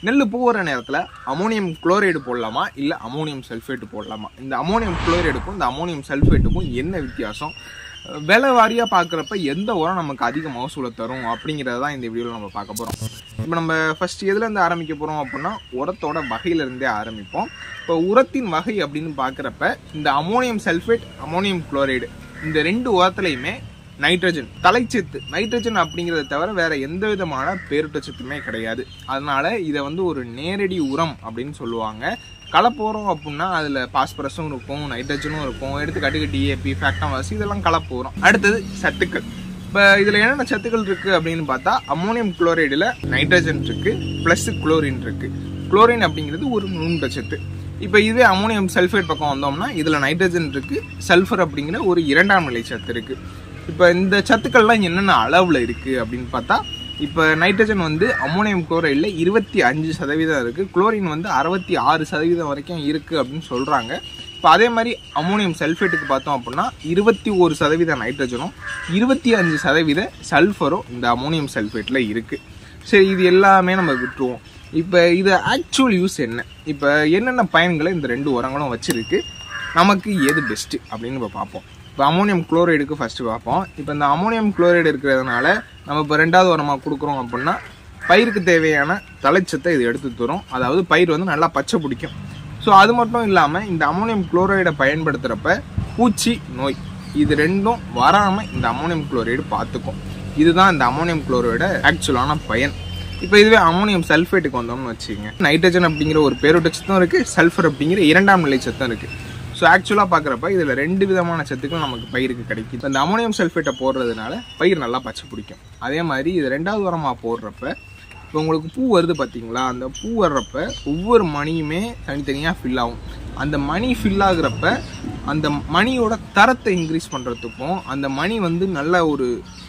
நெல் பூவற நேரத்தில் ammonium chloride போடலாமா இல்லை அமோனியம் சல்ஃபேட் போடலாமா? இந்த அமோனியம் குளோரைடுக்கும் இந்த அமோனியம் சல்ஃபேட்டுக்கும் என்ன வித்தியாசம்? விலை வாரியாக பார்க்குறப்ப எந்த உரம் நமக்கு அதிக மகசூலை தரும் அப்படிங்கிறத தான் இந்த வீடியோவில் நம்ம பார்க்க போகிறோம். இப்போ நம்ம ஃபஸ்ட் எதுலேருந்து ஆரம்பிக்க போகிறோம் அப்படின்னா உரத்தோட வகையிலேருந்தே ஆரம்பிப்போம். இப்போ உரத்தின் வகை அப்படின்னு பார்க்குறப்ப இந்த அமோனியம் சல்ஃபேட், அமோனியம் குளோரைடு இந்த ரெண்டு உரத்துலையுமே நைட்ரஜன், தலைச்சத்து நைட்ரஜன் அப்படிங்கிறத தவிர வேற எந்த விதமான பேரூட்டச்சத்துமே கிடையாது. அதனால இதை ஒரு நேரடி உரம் அப்படின்னு சொல்லுவாங்க. கலப்போகிறோம் அப்படின்னா அதில் பாஸ்பரஸும் இருக்கும், நைட்ரஜனும் இருக்கும். எடுத்துக்காட்டுக்கு டிஏபி, ஃபேக்டமாஸ் இதெல்லாம் கலப்போகிறோம். அடுத்தது சத்துக்கள். இப்போ இதில் என்னென்ன சத்துக்கள் இருக்குது அப்படின்னு பார்த்தா அமோனியம் குளோரைடில் நைட்ரஜன் இருக்குது, ப்ளஸ் குளோரின் இருக்குது. குளோரின் அப்படிங்கிறது ஒரு நுண்ணுட்டச்சத்து. இப்போ இதுவே அமோனியம் சல்ஃபேட் பக்கம் வந்தோம்னா இதில் நைட்ரஜன் இருக்குது, சல்ஃபர் அப்படிங்கிற ஒரு இரண்டாம் நிலை சத்து இருக்குது. இப்போ இந்த சத்துக்கள்லாம் என்னென்ன அளவில் இருக்குது அப்படின்னு பார்த்தா, இப்போ நைட்ரஜன் அமோனியம் குளோரைடில் 25% இருக்குது, குளோரின் 66% வரைக்கும் இருக்குது அப்படின்னு சொல்கிறாங்க. இப்போ அதே மாதிரி அமோனியம் சல்ஃபேட்டுக்கு பார்த்தோம் அப்படின்னா 21% நைட்ரஜனும் 25% சல்ஃபரும் இந்த அமோனியம் சல்ஃபேட்டில் இருக்குது. சரி, இது எல்லாமே நம்ம விட்டுருவோம். இப்போ இது ஆக்சுவல் யூஸ் என்ன? இப்போ என்னென்ன பயன்களை இந்த ரெண்டு உரங்களும் வச்சுருக்கு, நமக்கு எது பெஸ்ட்டு அப்படின்னு இப்போ பார்ப்போம். இப்போ அமோனியம் குளோரைடுக்கு ஃபஸ்ட்டு பார்ப்போம். இப்போ இந்த அமோனியம் குளோரைடு இருக்கிறதுனால நம்ம இப்போ ரெண்டாவது உரமாக கொடுக்குறோம் அப்படின்னா பயிருக்கு தேவையான தலைச்சத்தை இது எடுத்து தரும். அதாவது பயிர் நல்லா பச்சை பிடிக்கும். ஸோ அது மட்டும் இல்லாமல் இந்த அமோனியம் குளோரைடை பயன்படுத்துகிறப்ப பூச்சி, நோய் இது ரெண்டும் வராமல் இந்த அமோனியம் குளோரைடு பார்த்துக்கும். இதுதான் இந்த அமோனியம் குளோரைடோட ஆக்சுவலான பயன். இப்போ இதுவே அமோனியம் சல்ஃபேட்டுக்கு வந்தோம்னு வச்சுக்கோங்க, நைட்ரஜன் அப்படிங்கிற ஒரு பேரூட்டச்சத்தும் இருக்குது, சல்ஃபர் அப்படிங்கிற இரண்டாம் நிலை சத்தம் இருக்குது. ஸோ ஆக்சுவலாக பார்க்குறப்ப இதில் ரெண்டு விதமான சத்துக்கள் நமக்கு பயிருக்கு கிடைக்கும். இப்போ இந்த அமோனியம் சல்ஃபேட்டை போடுறதுனால பயிர் நல்லா பச்சை பிடிக்கும். அதே மாதிரி இது ரெண்டாவது உரமாக போடுறப்ப இப்போ உங்களுக்கு பூ வருது பார்த்தீங்களா, அந்த பூ வர்றப்ப ஒவ்வொரு மணியுமே தனித்தனியாக ஃபில் ஆகும். அந்த மணி ஃபில் ஆகுறப்ப அந்த மணியோட தரத்தை இன்க்ரீஸ் பண்ணுறதுக்கும் அந்த மணி நல்ல ஒரு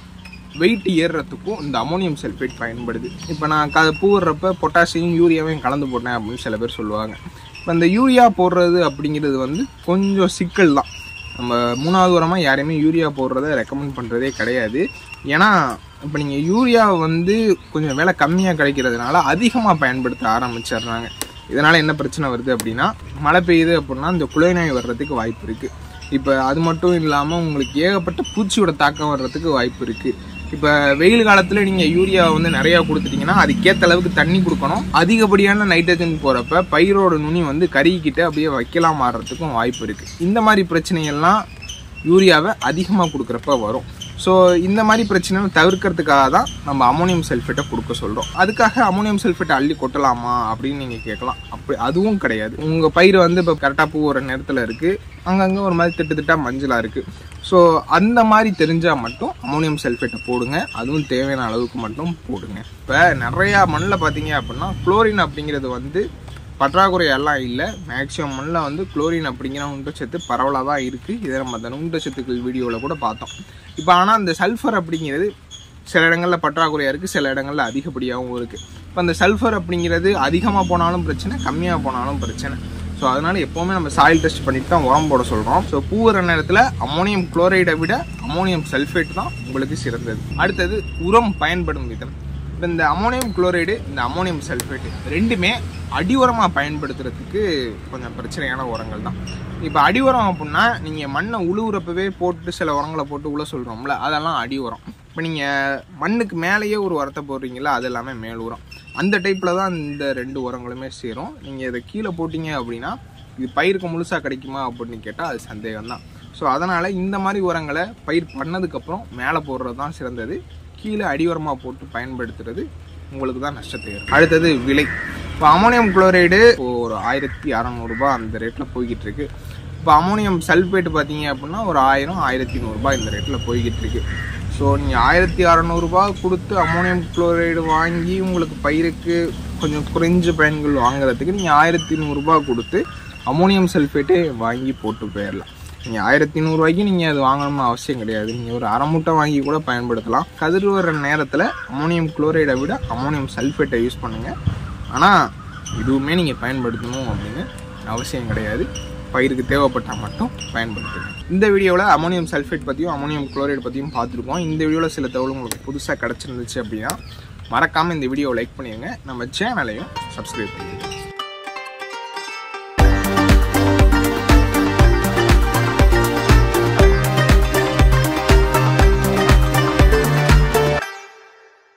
வெயிட் ஏறுறதுக்கும் இந்த அமோனியம் சல்ஃபேட் பயன்படுது. இப்போ நான் பூ வர்றப்ப பொட்டாசியம், யூரியாவையும் கலந்து போட்டேன் அப்படின்னு சில பேர் சொல்லுவாங்க. இப்போ இந்த யூரியா போடுறது அப்படிங்கிறது கொஞ்சம் சிக்கல் தான். நம்ம மூணாவது உரமாக யாரையுமே யூரியா போடுறத ரெக்கமெண்ட் பண்ணுறதே கிடையாது. ஏன்னா இப்போ நீங்கள் யூரியா கொஞ்சம் விலை கம்மியாக கிடைக்கிறதுனால அதிகமாக பயன்படுத்த ஆரம்பிச்சிடுறாங்க. இதனால் என்ன பிரச்சனை வருது அப்படின்னா, மழை பெய்யுது அப்படின்னா இந்த குலை நோய் வர்றதுக்கு வாய்ப்பு இருக்குது. இப்போ அது மட்டும் இல்லாமல் உங்களுக்கு ஏகப்பட்ட பூச்சியோட தாக்கம் வர்றதுக்கு வாய்ப்பு இருக்குது. இப்போ வெயில் காலத்தில் நீங்கள் யூரியா நிறையா கொடுத்துட்டிங்கன்னா அதுக்கேற்ற அளவுக்கு தண்ணி கொடுக்கணும். அதிகப்படியான நைட்ரஜன் போகிறப்ப பயிரோட நுனி கருகிக்கிட்டு அப்படியே வைக்கலாம் மாறுறதுக்கும் வாய்ப்பு இருக்குது. இந்த மாதிரி பிரச்சனைகள்லாம் யூரியாவை அதிகமாக கொடுக்குறப்ப வரும். ஸோ இந்த மாதிரி பிரச்சனைகளை தவிர்க்கிறதுக்காக தான் நம்ம அமோனியம் சல்ஃபேட்டை கொடுக்க சொல்கிறோம். அதுக்காக அமோனியம் சல்ஃபேட்டை அள்ளி கொட்டலாமா அப்படின்னு நீங்கள் கேட்கலாம். அப்படி அதுவும் கிடையாது. உங்கள் பயிர் இப்போ கரெக்டாக பூ ஒரு நேரத்தில் இருக்குது, அங்கங்கே ஒரு மாதிரி திட்டா மஞ்சளாக இருக்குது. ஸோ அந்த மாதிரி தெரிஞ்சால் மட்டும் அமோனியம் சல்ஃபேட்டை போடுங்க. அதுவும் தேவையான அளவுக்கு மட்டும் போடுங்க. இப்போ நிறையா மண்ணில் பார்த்தீங்க அப்படின்னா குளோரின் அப்படிங்கிறது பற்றாக்குறையெல்லாம் இல்லை. மேக்ஸிமம் மண்ணில் குளோரின் அப்படிங்கிற ஊட்டச்சத்து பரவலாக தான் இருக்குது. இதை நம்ம அந்த ஊட்டச்சத்துக்கள் வீடியோவில் கூட பார்த்தோம். இப்போ ஆனால் அந்த சல்ஃபர் அப்படிங்கிறது சில இடங்களில் பற்றாக்குறையாக இருக்குது, சில இடங்களில் அதிகப்படியாகவும் இருக்குது. இப்போ அந்த சல்ஃபர் அப்படிங்கிறது அதிகமாக போனாலும் பிரச்சனை, கம்மியாக போனாலும் பிரச்சனை. ஸோ அதனால் எப்போவுமே நம்ம சாயில் டெஸ்ட் பண்ணிட்டு தான் உரம் போட சொல்கிறோம். ஸோ பூ வர நேரத்தில் அமோனியம் குளோரைடை விட அமோனியம் சல்ஃபேட் தான் உங்களுக்கு சிறந்தது. அடுத்தது உரம் பயன்படும் விதம். இப்போ இந்த அமோனியம் குளோரைடு, இந்த அமோனியம் சல்ஃபேட் ரெண்டுமே அடி உரமாக பயன்படுத்துறதுக்கு கொஞ்சம் பிரச்சனையான உரங்கள் தான். இப்போ அடி உரம் அப்படின்னா நீங்கள் மண்ணை உழுவுறப்பவே போட்டு சில உரங்களை போட்டு உழ சொல்கிறோம்ல, அதெல்லாம் அடி உரம். இப்போ நீங்கள் மண்ணுக்கு மேலேயே ஒரு உரத்தை போடுறீங்களா, அது எல்லாமே மேல் உரம். அந்த டைப்பில் தான் இந்த ரெண்டு உரங்களுமே சேரும். நீங்கள் இதை கீழே போட்டிங்க அப்படின்னா இது பயிருக்கு முழுசாக கிடைக்குமா அப்படின்னு கேட்டால் அது சந்தேகம் தான். ஸோ அதனால் இந்த மாதிரி உரங்களை பயிர் பண்ணதுக்கப்புறம் மேலே போடுறது தான் சிறந்தது. கீழே அடி உரமாக போட்டு பயன்படுத்துறது உங்களுக்கு தான் நஷ்டத்தை ஏற்படும். அடுத்தது விலை. இப்போ அமோனியம் குளோரைடு ஒரு 1600 ரூபாய் அந்த ரேட்டில் போய்கிட்டு இருக்கு. இப்போ அமோனியம் சல்ஃபேட் பார்த்தீங்க அப்படின்னா ஒரு 1000, 1100 ரூபாய் இந்த ரேட்டில் போய்கிட்டு இருக்கு. ஸோ நீங்கள் 1600 ரூபாய் கொடுத்து அமோனியம் குளோரைடு வாங்கி உங்களுக்கு பயிருக்கு கொஞ்சம் குறைஞ்ச பயன்கள் வாங்குறதுக்கு நீங்கள் 1100 ரூபாய் கொடுத்து அமோனியம் சல்ஃபேட்டே வாங்கி போட்டு போயிடலாம். நீங்கள் 1100 ரூபாய்க்கு நீங்கள் அது வாங்கணும்னு அவசியம் கிடையாது. நீங்கள் ஒரு அரை மூட்டை வாங்கி கூட பயன்படுத்தலாம். கதிர் வர நேரத்தில் அமோனியம் குளோரைடை விட அமோனியம் சல்ஃபேட்டை யூஸ் பண்ணுங்கள். ஆனால் இதுவுமே நீங்கள் பயன்படுத்தணும் அப்படின்னு அவசியம் கிடையாது. பயிருக்கு தேவைப்பட்டால் மட்டும் பயன்படுத்துங்க. இந்த வீடியோவில் அமோனியம் சல்ஃபேட் பற்றியும் அமோனியம் குளோரைடு பற்றியும் பார்த்துருக்கோம். இந்த வீடியோவில் சில தகவல் உங்களுக்கு புதுசாக கிடச்சிருந்துச்சு அப்படின்னா மறக்காமல் இந்த வீடியோவை லைக் பண்ணிடுங்க, நம்ம சேனலையும் சப்ஸ்கிரைப் பண்ணிடுங்க.